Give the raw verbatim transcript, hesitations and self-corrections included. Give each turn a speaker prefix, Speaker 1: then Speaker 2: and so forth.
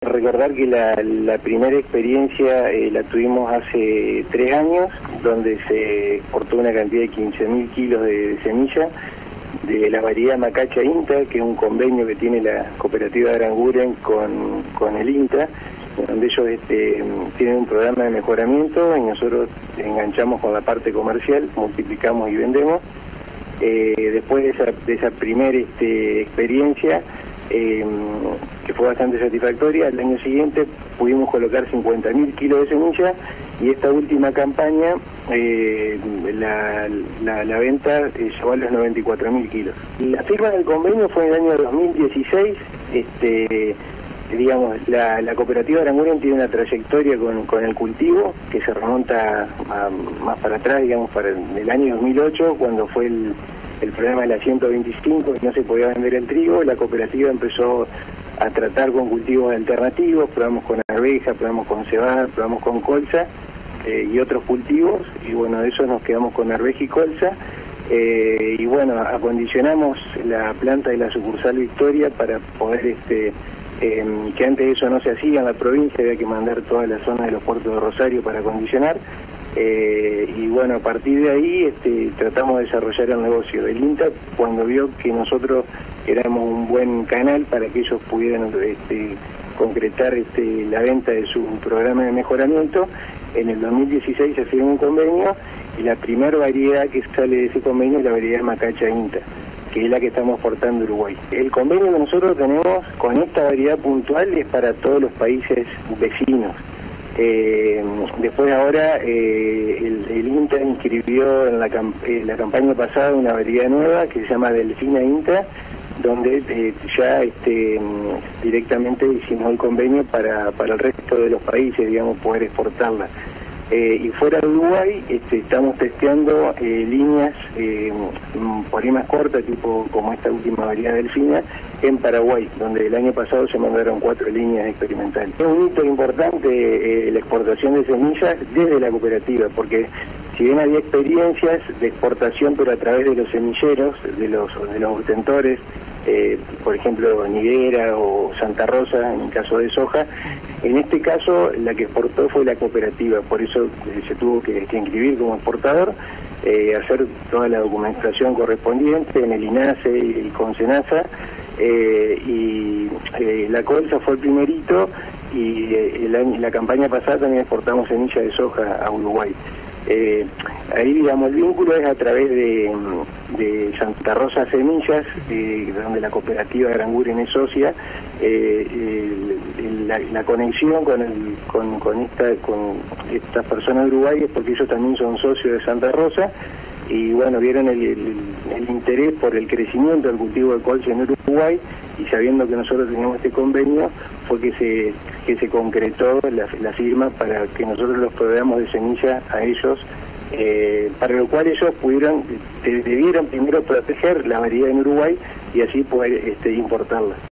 Speaker 1: Recordar que la, la primera experiencia eh, la tuvimos hace tres años, donde se exportó una cantidad de quince mil kilos de, de semilla de la variedad Macacha INTA, que es un convenio que tiene la cooperativa de Aranguren con, con el INTA, donde ellos este, tienen un programa de mejoramiento y nosotros enganchamos con la parte comercial, multiplicamos y vendemos. Eh, después de esa, de esa primera este, experiencia, eh, que fue bastante satisfactoria, al año siguiente pudimos colocar cincuenta mil kilos de semilla y esta última campaña eh, la, la, la venta eh, llegó a los noventa y cuatro mil kilos. La firma del convenio fue en el año dos mil dieciséis. este, digamos, la, la cooperativa de Aranguren tiene una trayectoria con, con el cultivo que se remonta a, más para atrás, digamos, para el año dos mil ocho, cuando fue el, el problema de la ciento veinticinco y no se podía vender el trigo. La cooperativa empezó a tratar con cultivos alternativos, probamos con arveja, probamos con cebada, probamos con colza eh, y otros cultivos, y bueno, de eso nos quedamos con arveja y colza. Eh, y bueno, acondicionamos la planta de la sucursal Victoria para poder, este, eh, que antes eso no se hacía en la provincia, había que mandar toda la zona de los puertos de Rosario para acondicionar. Eh, y bueno, a partir de ahí este, tratamos de desarrollar el negocio. El INTA, cuando vio que nosotros éramos un buen canal para que ellos pudieran este, concretar este, la venta de su programa de mejoramiento, en el dos mil dieciséis se firmó un convenio y la primera variedad que sale de ese convenio es la variedad Macacha INTA, que es la que estamos exportando a Uruguay. El convenio que nosotros tenemos con esta variedad puntual es para todos los países vecinos. Eh, después ahora eh, el, el INTA inscribió en la, camp en la campaña pasada una variedad nueva que se llama Delfina INTA, donde eh, ya este, directamente hicimos el convenio para, para el resto de los países, digamos, poder exportarla. Eh, y fuera de Uruguay este, estamos testeando eh, líneas eh, por ahí más cortas, tipo como esta última variedad Delfina, en Paraguay, donde el año pasado se mandaron cuatro líneas experimentales. Es un hito importante eh, la exportación de semillas desde la cooperativa, porque si bien había experiencias de exportación, pero a través de los semilleros, de los, de los obtentores, eh, por ejemplo Niguera o Santa Rosa, en el caso de soja, en este caso la que exportó fue la cooperativa, por eso eh, se tuvo que, que inscribir como exportador, eh, hacer toda la documentación correspondiente en el INASE y con SENASA, eh, y eh, la colza fue el primerito, y eh, el, la campaña pasada también exportamos semilla de soja a Uruguay. Eh, ahí, digamos, el vínculo es a través de, de Santa Rosa Semillas, eh, donde la cooperativa de Aranguren es socia. Eh, el, la, la conexión con, el, con, con, esta, con estas personas de Uruguay es porque ellos también son socios de Santa Rosa, y bueno, vieron el, el, el interés por el crecimiento del cultivo de colza en Uruguay, y sabiendo que nosotros teníamos este convenio, fue que se, que se concretó la, la firma para que nosotros los proveamos de semilla a ellos, eh, para lo cual ellos pudieron, debieron primero proteger la variedad en Uruguay y así poder este, importarla.